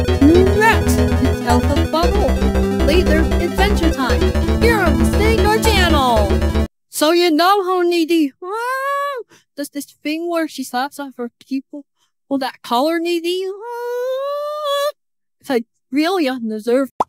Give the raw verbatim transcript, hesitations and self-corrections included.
Next, it's Alpha Bubble. Later, Adventure Time. Here on the Sega channel. So you know how Needy ah, does this thing where she slaps at her people. Well, that color Needy. Ah, it's like really undeserved.